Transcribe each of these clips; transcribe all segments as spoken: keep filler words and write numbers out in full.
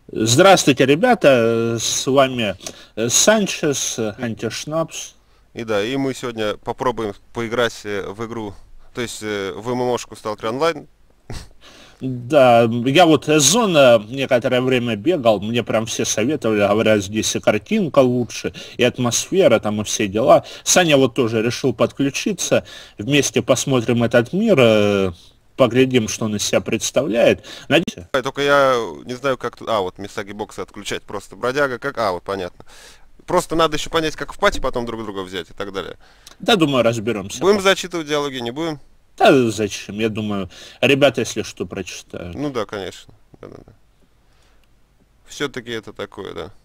Здравствуйте, ребята, с вами э, Санчес, э, Антишнапс. И да, и мы сегодня попробуем поиграть э, в игру, то есть э, в ММОшку Stalker Online. Да, я вот из зоны некоторое время бегал, мне прям все советовали, говорят, здесь и картинка лучше, и атмосфера, там, и все дела. Саня вот тоже решил подключиться, вместе посмотрим этот мир, э, поглядим, что он из себя представляет. Надеюсь... А, Только я не знаю, как тут... А, вот Мисаги боксы отключать просто. Бродяга, как... А, вот понятно. Просто надо еще понять, как в пати потом друг друга взять и так далее. Да, думаю, разберемся. Будем зачитывать диалоги, не будем? Да зачем, я думаю, ребята, если что, прочитают. Ну да, конечно. Да, да, да. Все-таки это такое, да.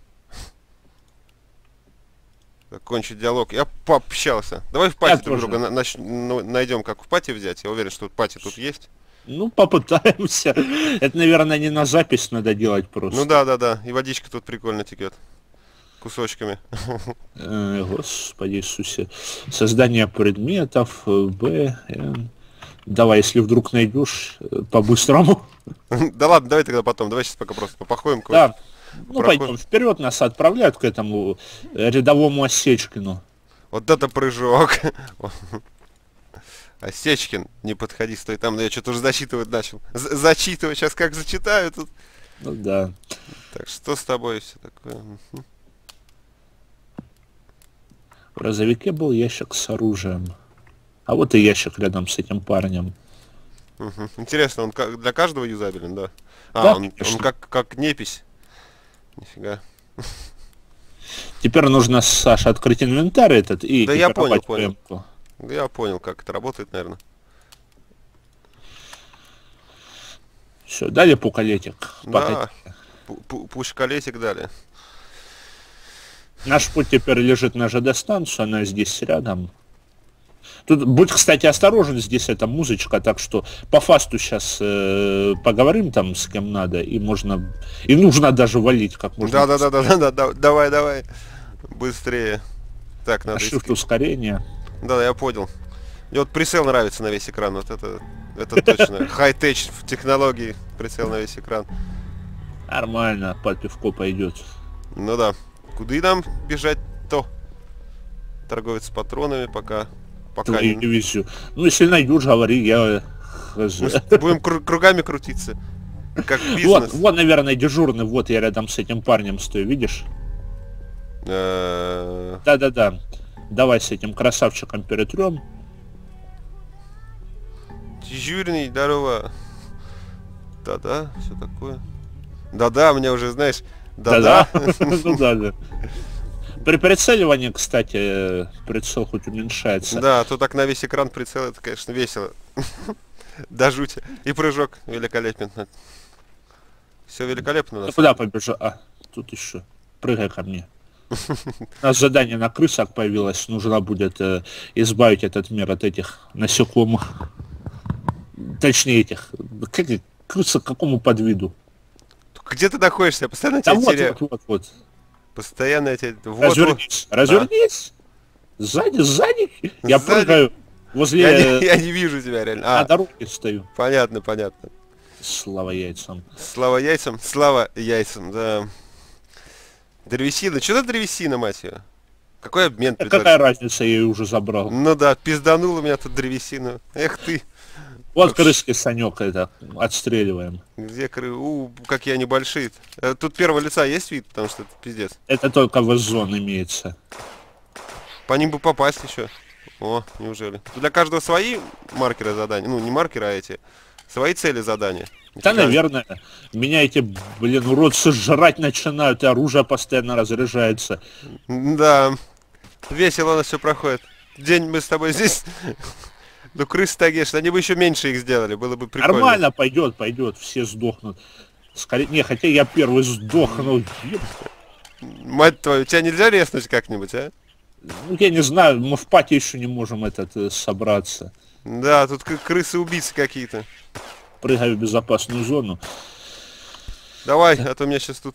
Закончить диалог. Я пообщался. Давай в пати Я друг тоже. друга на- нач- ну, найдем, как в пати взять. Я уверен, что тут пати тут есть. Ну, попытаемся. Это, наверное, не на запись надо делать Ну просто. да, да, да. И водичка тут прикольно текет. Кусочками. Э, Господи Иисусе. Создание предметов, э, Б, Н. Давай, если вдруг найдешь, э, по-быстрому. Да ладно, давай тогда потом. Давай сейчас пока просто походим. Да. Ну, Проходим. пойдем вперед, нас отправляют к этому э, рядовому Осечкину. Вот это прыжок. Осечкин, не подходи, стой там, да я что-то уже зачитывать начал. З- зачитывать, сейчас как зачитаю тут. Ну да. Так, что с тобой все такое? Мгм. В грузовике был ящик с оружием. А вот и ящик рядом с этим парнем. Мгм. Интересно, он как- для каждого юзабелен, да? А, Да, он, он конечно. как, как непись. Нифига. Теперь нужно, Саша, открыть инвентарь этот и Да я понял, экипировать понял. ПМ-ку. Да я понял, как это работает, наверное. Все, дали пукалетик. Да, пу- пу- пушкалетик дали. Наш путь теперь лежит на ЖД-станцию, она здесь рядом. Тут будь, кстати, осторожен, здесь эта музычка, так что по фасту сейчас э, поговорим там с кем надо, и можно, и нужно даже валить как можно. Да, да, да, да, да, да, да, давай, давай. Быстрее. Так, надо Shift искать. ускорение. Да, да, я понял. Мне вот прицел нравится на весь экран, вот это, это точно. Хай-теч в технологии, прицел на весь экран. Нормально, под пивко пойдет. Ну да. Куда нам бежать-то? Торговец с патронами пока. Пока Твою не... дивизию. Ну, если найдешь, говори, я хз. Мы с- будем кру- кругами крутиться. Как Вот, бизнес. вот, наверное, дежурный, вот я рядом с этим парнем стою, видишь? Э, Да-да-да. Давай с этим красавчиком перетрем. Дежурный, здорово. Да-да, все такое. Да-да, мне уже, знаешь, да-да. Ну да, да. При прицеливании, кстати, э, прицел хоть уменьшается. Да, а то так на весь экран прицел, это, конечно, весело. До жути. И прыжок великолепен. Все великолепно у Ты нас. куда побежал? А, тут еще. Прыгай ко мне. У нас задание на крысах появилось. Нужно будет э, избавить этот мир от этих насекомых. Точнее этих. Как их? Крыса к какому подвиду? Где ты находишься? Я постоянно Да тебя вот, теряю. вот, вот, вот. Постоянно я тебя... Вот, вот. Развернись. Развернись. Сзади, сзади. Я Сзади? прыгаю возле... Я не, э, я не вижу тебя реально. На А, дороге стою. понятно, понятно. Слава яйцам. Слава яйцам, слава яйцам, да. Древесина. Что за древесина, мать ее? Какой обмен А какая предложил? разница, я ее уже забрал. Ну да, пизданул у меня тут древесину. Эх ты. Вот крыски, Санек, это, отстреливаем. Где кры... У, какие они большие. Э, Тут первого лица есть вид, потому что это пиздец. Это только в зон имеется. По ним бы попасть еще. О, неужели? Для каждого свои маркеры задания. Ну, не маркеры, а эти. Свои цели задания. Да, Нифига. наверное. Меня эти, блин, уродцы жрать начинают, и оружие постоянно разряжается. Да. Весело у нас все проходит. День мы с тобой здесь. Ну, крыс тагеш, они бы еще меньше их сделали, было бы прикольно. Нормально пойдет, пойдет, все сдохнут. Скорее, не, хотя я первый сдохнул. Еб- Мать твою, тебя нельзя резнуть как-нибудь, а? Ну, я не знаю, мы в пати еще не можем этот э, собраться. Да, тут к- крысы-убийцы какие-то. Прыгаю в безопасную зону. Давай, а то меня сейчас тут...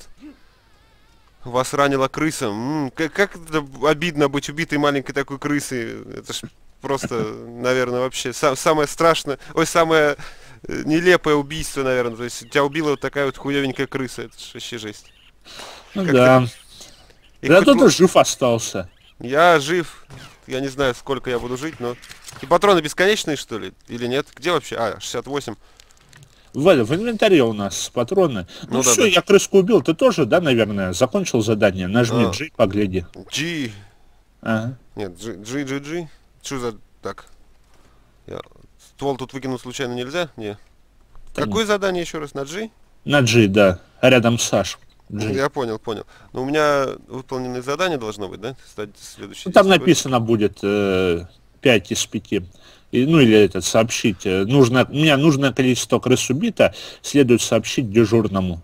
Вас ранила крыса. М, как, как это обидно быть убитой маленькой такой крысой. Это ж просто, наверное, вообще са- самое страшное. Ой, самое нелепое убийство, наверное. То есть тебя убила вот такая вот хуёвенькая крыса. Это ж вообще жесть. Ну Как да. И Да хоть тут л- и жив остался. Я жив. Я не знаю, сколько я буду жить, но... И патроны бесконечные, что ли? Или нет? Где вообще? А, шестьдесят восемь. В, в инвентаре у нас патроны. Ну, Ну да, все, да. я крыску убил. Ты тоже, да, наверное, закончил задание? Нажми А. G, погляди. G. Ага. Нет, G, G, G, G. Что за... Так. Я... Ствол тут выкинуть случайно нельзя? Не. Да Какое задание еще раз? На G? На G, да. Рядом с Саш. G. Я понял, понял. Но у меня выполненное задание должно быть, да? Стать следующий. Ну, там десять написано будет э, пять из пяти. И, ну или этот сообщить. э, Нужно, у меня нужное количество крыс убито, следует сообщить дежурному.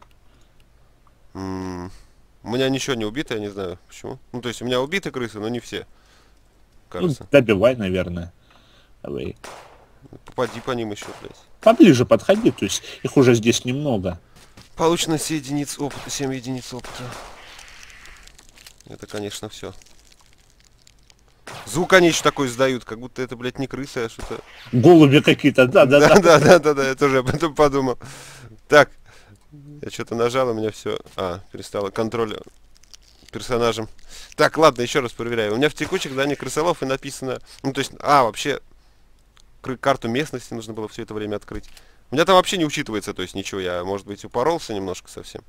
М, У меня ничего не убито, я не знаю почему. Ну, то есть у меня убиты крысы, но не все. Ну, Кажется. добивай, наверное. Давай. Попади по ним еще, блядь. Поближе подходи, то есть их уже здесь немного. Получено семь единиц опыта, семь единиц опыта. Это, конечно, все. Звук они еще такой издают, как будто это, блядь, не крысы, а что-то... Голуби какие-то, да, да, да. Да, да, да, да, я тоже об этом подумал. Так, я что-то нажал, у меня все... А, перестало контроль персонажем. Так, ладно, еще раз проверяю. У меня в текущих заданиях крысолов и написано... Ну, то есть, а, вообще, кры- карту местности нужно было все это время открыть. У меня там вообще не учитывается, то есть ничего, я, может быть, упоролся немножко совсем.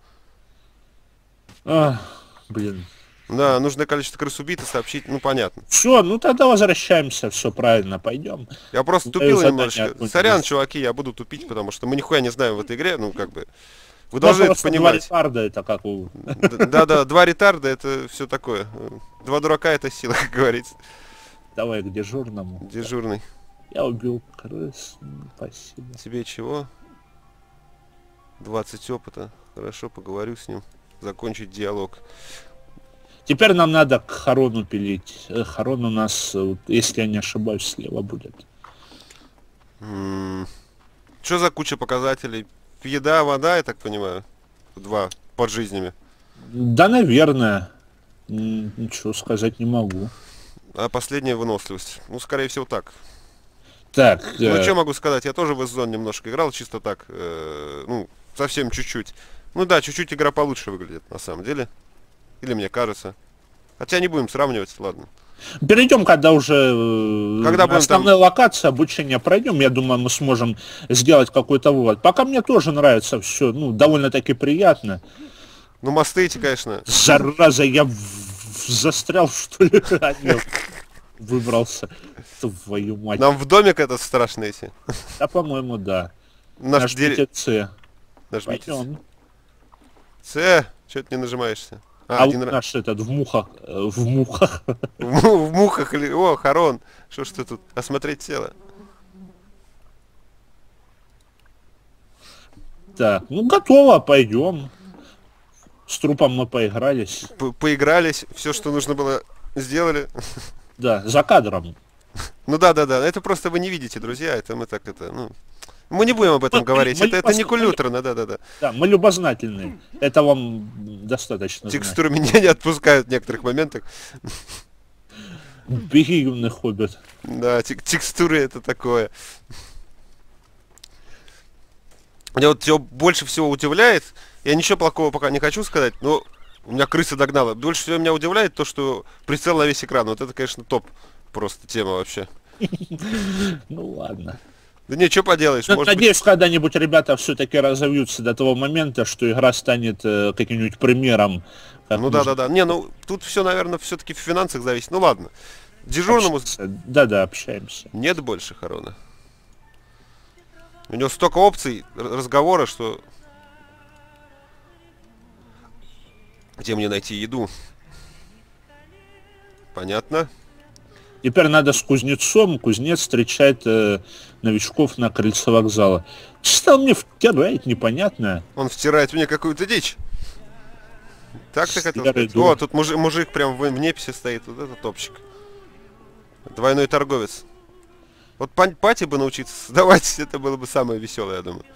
А, блин. Да, нужное количество крыс убито, сообщить, ну, понятно. Все, ну тогда возвращаемся, все правильно, пойдем. Я просто Да, тупил задание немножечко. отключилось. Сорян, чуваки, я буду тупить, потому что мы нихуя не знаем в этой игре, ну, как бы... Вы должны это понимать. Два это как у... Д- Да-да, два ретарда это все такое. Два дурака это сила, как говорится. Давай к дежурному. Дежурный. Я убил крыс. м, Спасибо. Тебе чего? двадцать опыта. Хорошо, поговорю с ним. Закончить диалог. Теперь нам надо к Харону пилить. Э, Харон у нас, э, вот, если я не ошибаюсь, слева будет. Что за куча показателей? Еда, вода, я так понимаю. Два под жизнями. Да, наверное. М, Ничего сказать не могу. А последняя выносливость. Ну, скорее всего, так. Так, Ну, э, что могу сказать? Я тоже в S-Zone немножко играл, чисто так. э, ну, совсем чуть-чуть. Ну да, чуть-чуть игра получше выглядит, на самом деле. Или мне кажется. Хотя не будем сравнивать, ладно. перейдем, когда уже э, Когда будем основная локация, обучение пройдем, я думаю, мы сможем сделать какой-то вывод. Пока мне тоже нравится все, ну, довольно-таки приятно. Ну, мосты эти, конечно. Зараза, я в- в- застрял, что ли? А, нет, выбрался. Твою мать. Нам в домик этот страшно идти. Да, по-моему, да. Наш Нажмите С. Нажмите. Пойдем. С. Че ты не нажимаешься? А, А один вот раз. наш этот в мухах, э, в мухах. В, му- в мухах или... О, Харон. Что ж ты тут? Осмотреть тело. Так, ну готово, пойдем. С трупом мы поигрались. П- Поигрались. Все, что нужно было, сделали. Да, за кадром. Ну да, да, да. Это просто вы не видите, друзья. Это мы так это, ну. Мы не будем об этом Мы- говорить. мы это, не это не пос- культурно, да, да, да. Да, мы любознательны. Это вам достаточно знать. Текстуры меня не отпускают в некоторых моментах. Беги, юный хоббит. Да, тек- текстуры это такое. Меня вот все больше всего удивляет. Я ничего плохого пока не хочу сказать, но у меня крыса догнала. Больше всего меня удивляет то, что прицел на весь экран. Вот это, конечно, топ. Просто тема вообще. Ну ладно. Да не, что поделаешь, Ну, может быть... надеюсь, когда-нибудь ребята все-таки разовьются до того момента, что игра станет э, каким-нибудь примером. как Ну да, можно да, да. Не, ну тут все, наверное, все-таки в финансах зависит. Ну ладно. Дежурному общаться. Да-да, общаемся. нет больше Харона. У него столько опций р- разговора, что... Где мне найти еду? Понятно. Теперь надо с кузнецом. Кузнец встречает э, новичков на крыльце вокзала. Что он мне втирает, непонятно. Он втирает мне какую-то дичь. Так ты хотел Старый сказать? дух. О, тут мужик, мужик прям в, в неписи стоит. Вот это топчик. Двойной торговец. Вот пан- пати бы научиться создавать, это было бы самое веселое, я думаю.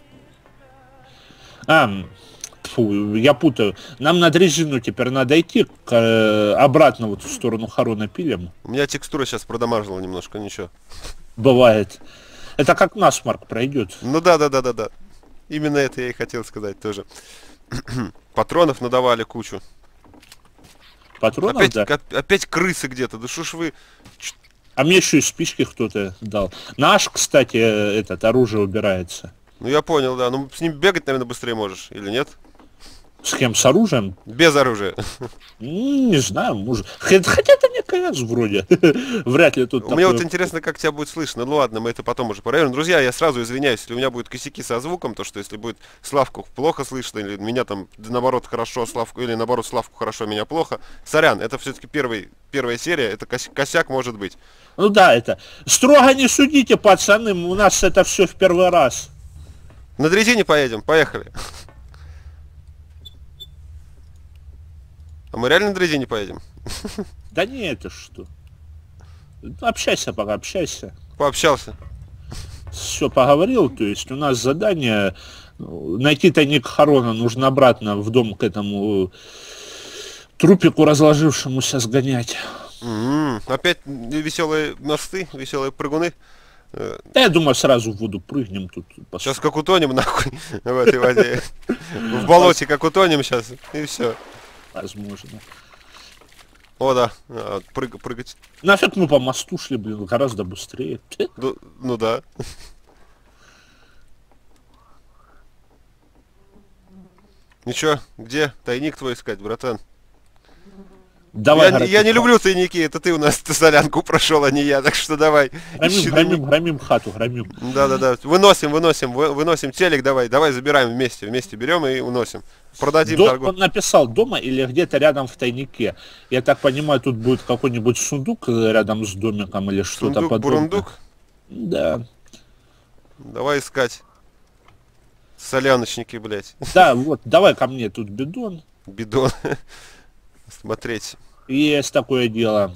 А, фу, я путаю. Нам на дрезину теперь надо идти к, э, обратно вот в сторону Харона пилим. У меня текстура сейчас продамажила немножко, ничего. Бывает. Это как насморк пройдет. Ну да, да, да, да, да. Именно это я и хотел сказать тоже. Патронов надавали кучу. Патронов, Опять, да. оп- опять крысы где-то. Да что ж вы... А мне еще и спички кто-то дал. Наш, кстати, этот, оружие убирается. Ну я понял, да. Ну с ним бегать, наверное, быстрее можешь, или нет? С кем? С оружием? Без оружия. Ну, не знаю, может. Хотя хотя это не КС вроде. Вряд ли тут У меня вот такое- интересно, как тебя будет слышно. Ну ладно, мы это потом уже проверим. Друзья, я сразу извиняюсь, если у меня будут косяки со звуком, то что если будет Славку плохо слышно, или меня там наоборот хорошо, Славку, или наоборот Славку хорошо, меня плохо. Сорян, это все-таки первый, первая серия, это кос- косяк может быть. Ну да, это. Строго не судите, пацаны, у нас это все в первый раз. На дрезине поедем, поехали. А мы реально на дрезине поедем? Да не, это что? Общайся пока, общайся. Пообщался. Все поговорил, то есть у нас задание ну, найти тайник Харона, нужно обратно в дом к этому трупику разложившемуся сгонять. М-м, Опять веселые мосты, веселые прыгуны. Э, Да я думаю, сразу в воду прыгнем тут. пос- Сейчас как утонем нахуй в этой воде. В болоте как утонем сейчас, и все. Возможно. О, да, а, прыг- прыгать. Нафиг мы по мосту шли, блин, гораздо быстрее. Ну, ну да. Ничего, где тайник твой искать, братан? Давай, я, Гарри, я не ты люблю тайники, это ты у нас солянку прошел, а не я, так что давай. Громим, ищи громим, тайник. громим хату, громим. Да-да-да, выносим, выносим, вы- выносим телек, давай, давай забираем вместе, вместе берем и уносим. Продадим Дом, торгу. он написал дома или где-то рядом в тайнике. Я так понимаю, тут будет какой-нибудь сундук э, рядом с домиком или что-то Сундук, подобное. бурундук, Да. давай искать. Соляночники, блядь, Да, вот, давай ко мне тут бидон. бидон. Смотреть. Есть такое дело.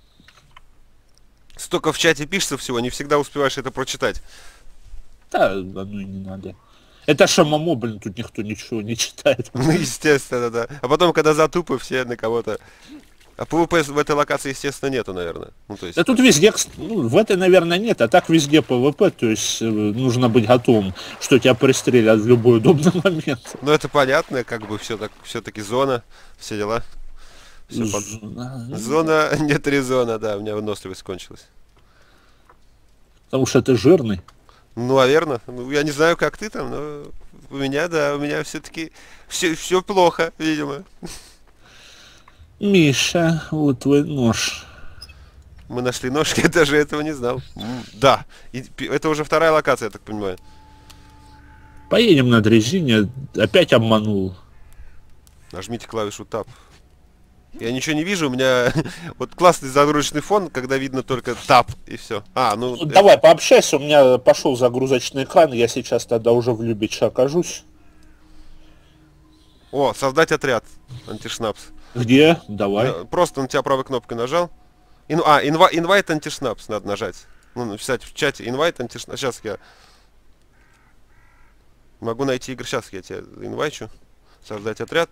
Столько в чате пишется всего, не всегда успеваешь это прочитать. Да, оно и не надо. Это шамамо, блин, тут никто ничего не читает. Ну, естественно, да. А потом, когда затупы, все на кого-то... А ПВП в этой локации, естественно, нету, наверное. Ну, то есть... Да тут везде, кс- ну, в этой, наверное, нет, а так везде ПВП, то есть э, нужно быть готовым, что тебя пристрелят в любой удобный момент. Ну, это понятно, как бы все так, все-таки зона, все дела. Всё под- Зона, Зона, нет резона, да, у меня выносливость кончилась. Потому что ты жирный. Ну, наверное. Ну, я не знаю, как ты там, но у меня, да, у меня все-таки все, все плохо, видимо. Миша, вот твой нож. Мы нашли нож, я даже этого не знал. М, Да, и пи- это уже вторая локация, я так понимаю. Поедем на дрезине, опять обманул. Нажмите клавишу Tab. Я ничего не вижу, у меня вот классный загрузочный фон, когда видно только Tab и все. А, ну... Ну, э, давай, пообщайся, у меня пошел загрузочный экран, я сейчас тогда уже в Любиче окажусь. О, создать отряд. Антишнапс. Где? Давай. Э, Просто на тебя правой кнопкой нажал. Ин- а, инва- invite антишнапс надо нажать. Ну, написать в чате invite антишнапс. Сейчас я могу найти игры. Сейчас я тебя инвайчу. Создать отряд.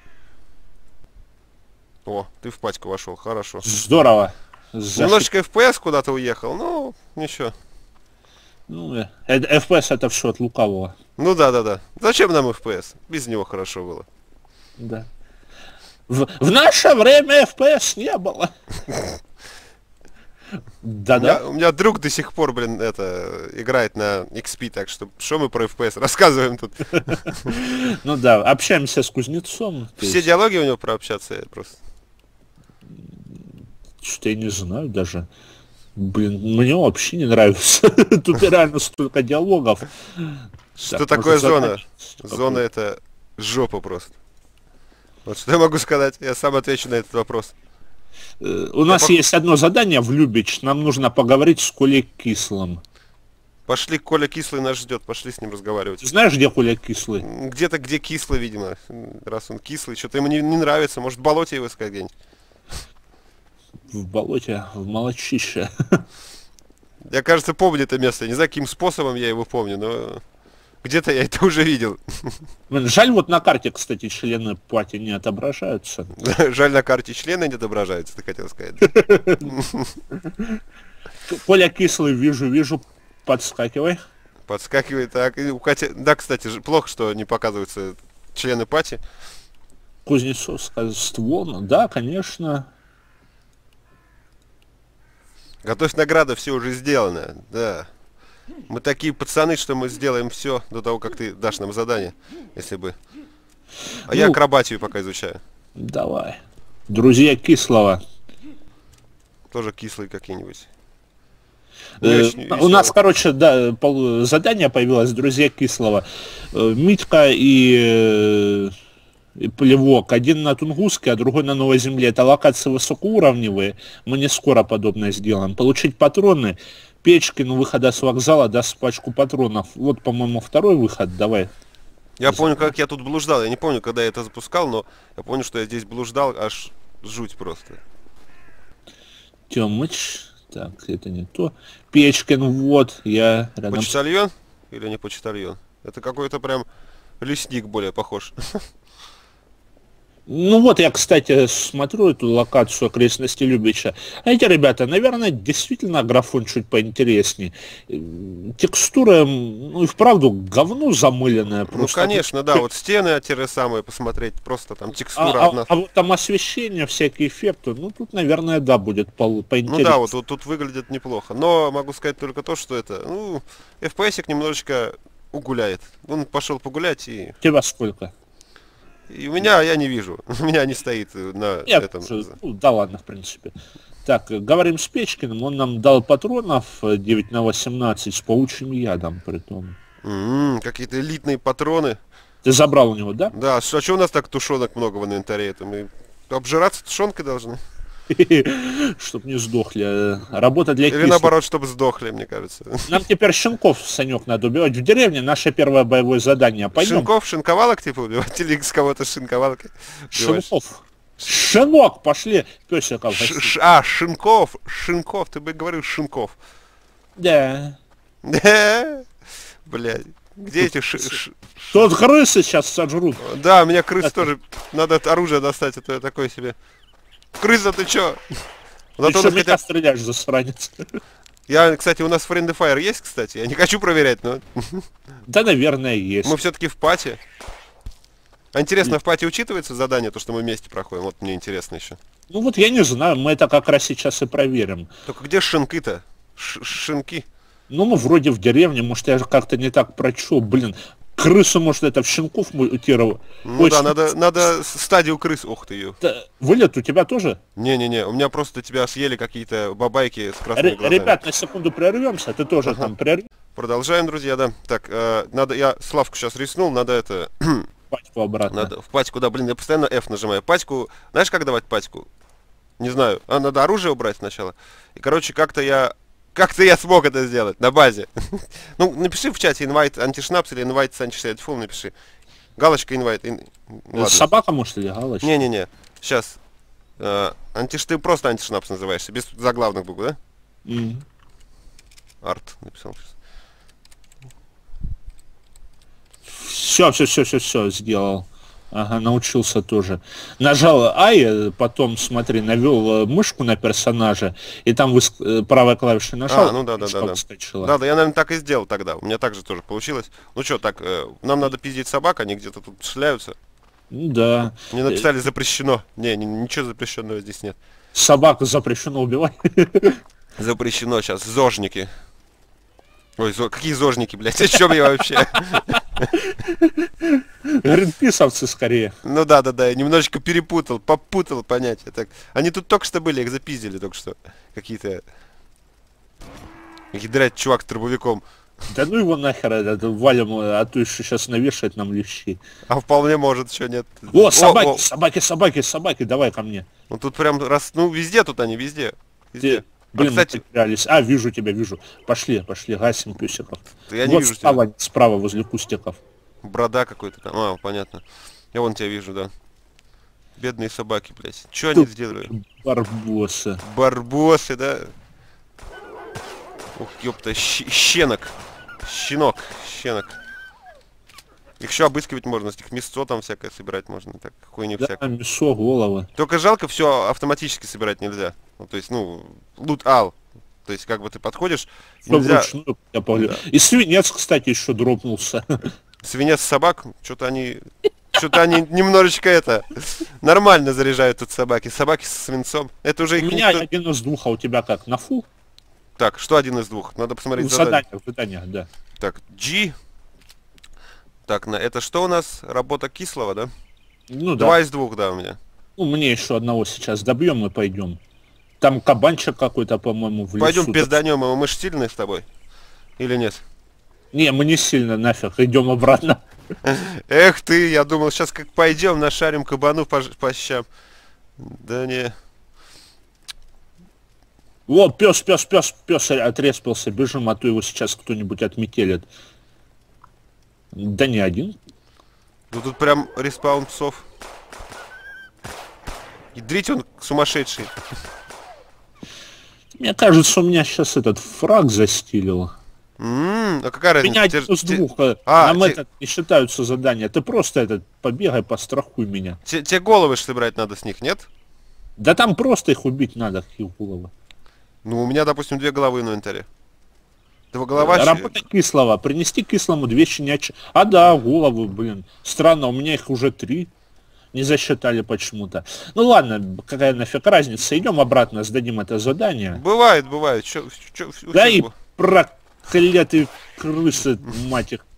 О, ты в пачку вошел, хорошо. Здорово. Зашиб- Немножечко эф пи эс куда-то уехал, ну, ничего. Ну, э, э, эф пи эс это все от лукавого. Ну да, да, да. Зачем нам эф пи эс? Без него хорошо было. Да. В, в наше время эф пи эс не было. У меня, Да-да. у меня друг до сих пор, блин, это, играет на икс пи, так что, что мы про эф пи эс рассказываем тут? Ну да, общаемся с кузнецом. то Все есть, диалоги у него прообщаться, я просто... Что-то я не знаю даже. Блин, мне вообще не нравится. Тут реально столько диалогов. Что Так, такое может, зона? заканчивать? Зона это жопа просто. Вот что я могу сказать? Я сам отвечу на этот вопрос. Э, У нас пох- есть одно задание в Любич. Нам нужно поговорить с Колей Кислым. Пошли, Коля Кислый нас ждет, пошли с ним разговаривать. Ты знаешь, где Коля Кислый? Где-то, где Кислый, видимо. Раз он кислый, что-то ему не, не нравится. Может, в болоте его искать где-нибудь. В болоте, в Молочище. Я, кажется, помню это место. Не знаю, каким способом я его помню, но где-то я это уже видел. Блин, жаль, вот на карте, кстати, члены пати не отображаются. Жаль, на карте члены не отображаются, ты хотел сказать. Коля Кислый, вижу, вижу подскакивай. Подскакивай, так. И, хотя, да, кстати, ж- плохо, что не показываются члены пати. Кузнецовская ствол, ну да, конечно. Готовь награда, все уже сделано. Да. Мы такие пацаны, что мы сделаем все до того, как ты дашь нам задание, если бы. А я Ну, акробатию пока изучаю. давай. Друзья Кислого. Тоже кислые какие-нибудь. Э, Не очень у нас, веселые. короче, да, пол- задание появилось, друзья Кислого. Э, Митька и, э, и Плевок. Один на Тунгуске, а другой на Новой Земле. Это локации высокоуровневые. Мы не скоро подобное сделаем. Получить патроны. Печкин у выхода с вокзала даст пачку патронов. Вот, по-моему, второй выход. Давай. Я помню, как я тут блуждал. Я не помню, когда я это запускал, но я помню, что я здесь блуждал, аж жуть просто. Тёмыч. Так, это не то. Печкин, вот. Я рядом с... Почтальон или не почтальон? Это какой-то прям лесник более похож. Ну вот я, кстати, смотрю эту локацию окрестности Любича. А эти ребята, наверное, действительно графон чуть поинтереснее. М, Текстура, м, ну и вправду говно замыленное. Ну, Просто. конечно, да, вот стены те же самые посмотреть, просто там А, текстура а- одна. а вот там освещение, всякие эффекты, ну тут, наверное, да, будет пол- Ну поинтереснее. да, вот, вот тут выглядит неплохо. Но могу сказать только то, что это, ну, эф пи эс-ик немножечко угуляет. Он пошел погулять, и, У тебя сколько? и у меня, я не вижу. У меня не стоит на Нет, этом. ну, да ладно, в принципе. Так, э, говорим с Печкиным, он нам дал патронов э, девять на восемнадцать с паучьим ядом, притом. М, какие-то элитные патроны. Ты забрал у него, да? Да, а что у нас так тушенок много в инвентаре? Это мы обжираться тушенкой должны? Чтоб не сдохли. э, Работа для Или кислых. наоборот, чтобы сдохли, мне кажется. Нам теперь щенков, Санек, надо убивать. В деревне наше первое боевое задание. Пойдем. Шинков, шинковалок типа убивать? Или с кого-то шинковалки убиваешь? Щенков. Щенок, пошли. Песиков. Ш- ш- А, шинков, шинков, ты бы говорил шинков. Да. Блядь, где эти ши... ш- Тут крысы сейчас сожрут. Да, меня крыс тоже... Надо от оружия достать, а то я такой себе. Крыса, ты чё? Ты Зато у что нас меня хотя... стреляешь, засранец? Я, кстати, у нас Friendly Fire есть, кстати. Я не хочу проверять, но Да, наверное, есть. мы все-таки в пати. А интересно, в пати учитывается задание, то, что мы вместе проходим? Вот мне интересно еще. Ну вот я не знаю, мы это как раз сейчас и проверим. Только где шинки-то? Ш- Шинки? Ну, мы вроде в деревне, может, я же как-то не так прочел. Блин, крысу, может, это в щенков мутировал. Ну Ой, да, с- надо, надо с- стадию крыс. Ух ты ее. да, Вылет у тебя тоже? Не-не-не, у меня просто тебя съели какие-то бабайки с красными Ре- глазами. Ребят, на секунду прервемся, ты тоже там прерви Продолжаем, друзья, да. Так, э, надо, я Славку сейчас риснул, надо это, пачку обратно. надо в пачку, да, блин, я постоянно F нажимаю. Пачку, знаешь, как давать пачку? Не знаю, а надо оружие убрать сначала. И, короче, как-то я, как-то я смог это сделать на базе. Ну, напиши в чате invite антишнапс или invite антишельфул, напиши. Галочка invite. ин- Ладно. Собака, может, или галочка? Не-не-не, сейчас. Э, антиш, ты просто антишнапс называешься, без заглавных букв, да? М. Арт написал сейчас. Все, все, все, все, все, сделал. Ага, научился тоже. Нажал Ай, потом, смотри, навел э, мышку на персонажа, и там выс- э, правой клавишей нажал, А, ну да, да, мышка да, да. выскочила. Да, да, я, наверное, так и сделал тогда. У меня так же тоже получилось. Ну что, так, э, нам надо пиздить собак, они где-то тут шляются. Ну да. Мне написали запрещено. Не, ни- ничего запрещенного здесь нет. Собаку запрещено убивать. Запрещено сейчас. Зожники. Ой, зо- какие зожники, блядь? О чем я вообще? Гринписовцы скорее. Ну да, да, да, я немножечко перепутал, попутал понятия. Так, они тут только что были, их запиздили только что. Какие-то... Ядрять чувак с дробовиком. Да ну его нахер, это, валим, а то еще сейчас навешает нам лещи. А вполне может, что нет. О, собаки, о. собаки, собаки, собаки, давай ко мне. Ну тут прям раз, ну везде тут они, везде. Везде. Ты, блин, а, мы кстати, потерялись. А, вижу тебя, вижу. Пошли, пошли, гасим песиков. я не Вот вижу справа, тебя. справа возле кустиков. Борода какой-то там. А, понятно. Я вон тебя вижу, да. Бедные собаки, блядь. Что они сделали? Барбосы. Барбосы, да? Ух, ёпта, щ- щенок. Щенок, щенок. Их еще обыскивать можно, с них мясо там всякое собирать можно, так, хуйню Да, всякое. мясо, головы. Только жалко, все автоматически собирать нельзя. Ну, то есть, ну, лут ал. То есть, как бы ты подходишь, Всё нельзя... вручную, я помню. Да. И свинец, кстати, еще дропнулся. Свинец, собак, что-то они... Что-то они немножечко это... Нормально заряжают тут собаки. Собаки с свинцом. Это уже У их меня никто... один из двух, а у тебя как, на фу? Так, что один из двух? Надо посмотреть В задание. заданиях, в заданиях, да. Так, G. Так, на это что у нас? Работа кислого, да? Ну да. Два из двух, да, у меня. Ну, мне еще одного сейчас добьем и пойдем. Там кабанчик какой-то, по-моему, в лесу. Пойдем пизданем его, мы ж сильные с тобой. Или нет? Не, мы не сильно нафиг, идем обратно. Эх ты, я думал, сейчас как пойдем, нашарим кабану по, по щам. Да не. Вот, пес, пес, пес, пес отреспался, бежим, а то его сейчас кто-нибудь отметелит. Да не один. Ну тут прям респаун псов. Ядрить он сумасшедший. Мне кажется, у меня сейчас этот фраг застилил. М-м, а какая разница? Меня Те- один из те- двух, а, А, нам те- это не считаются задания. Ты просто этот, побегай, пострахуй меня. те- Те головы ж собирать надо с них, нет? Да там просто их убить надо, их головы. Ну, у меня, допустим, две головы в инвентаре. Два голова... щ- Работа кислого. Принести кислому две щенячьи. А да, головы, блин. Странно, у меня их уже три. Не засчитали почему-то. Ну ладно, какая нафиг разница. Идем обратно, сдадим это задание. Бывает, бывает. Чё, чё, у Да всех и бу- проклятые крысы, мать их.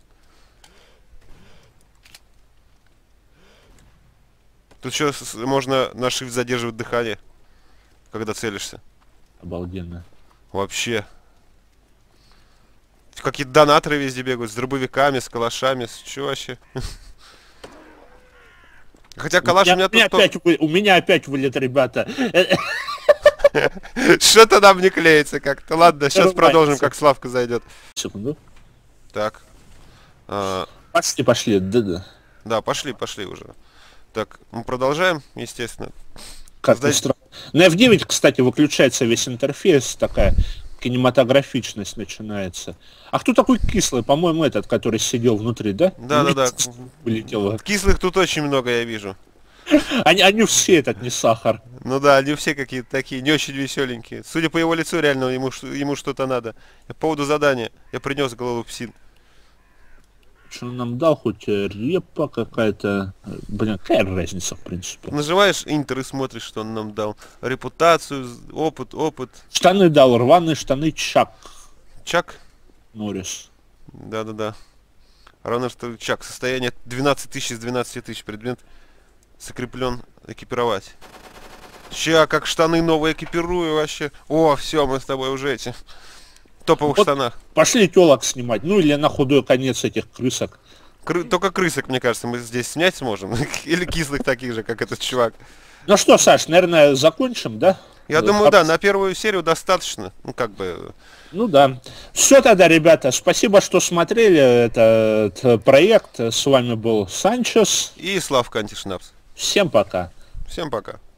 Тут еще можно на shift задерживать дыхание, когда целишься. Обалденно. Вообще. Какие-то донаторы везде бегают, с дробовиками, с калашами, с чё вообще? Хотя калаш у меня у, меня тут... опять, вы- у меня опять вылет, ребята. Э, Что-то нам не клеится как-то. Ладно, сейчас Рвается. продолжим, как Славка зайдет. Секунду. Так. А, Пошли, пошли. Да-да. да, пошли, пошли уже. Так, мы продолжаем, естественно. Как Сдать- ни странно. На эф девять, кстати, выключается весь интерфейс, такая кинематографичность начинается. А кто такой кислый? По-моему, этот, который сидел внутри, да? Да-да-да. Вылетело. Кислых тут очень много, я вижу. Они, они все этот не сахар. Ну да, они все какие-то такие, не очень веселенькие. Судя по его лицу, реально ему, ш- ему что-то надо. По поводу задания. Я принес голову псин. Что он нам дал? Хоть э, репа какая-то. Э, Блин, какая разница, в принципе. Нажимаешь Enter и смотришь, что он нам дал. Репутацию, з- опыт, опыт. Штаны дал, рваные штаны Чак Чак. Норрис. Да-да-да. Равно что Чак. Состояние двенадцать тысяч из двенадцати тысяч. Предмет закреплен. Экипировать. Ща, как штаны новые экипирую вообще. О, все, мы с тобой уже эти. В топовых Вот. штанах. Пошли телок снимать. Ну или на худой конец этих крысок. Кры- Только крысок, мне кажется, мы здесь снять сможем. Или кислых таких же, как этот чувак. Ну что, Саш, наверное, закончим, да? Я Э, думаю, об- да, на первую серию достаточно. Ну, как бы... Ну да. Все тогда, ребята, спасибо, что смотрели этот э, проект. С вами был Санчес. И Славка Антишнапс. Всем пока. Всем пока.